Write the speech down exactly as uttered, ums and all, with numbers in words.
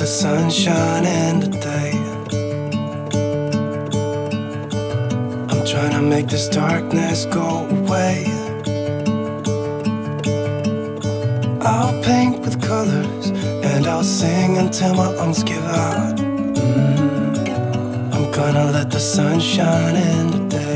the sun shine in today. I'm trying to make this darkness go away. I'll paint with colors and I'll sing until my lungs give out. mm. I'm gonna let the sun shine in today.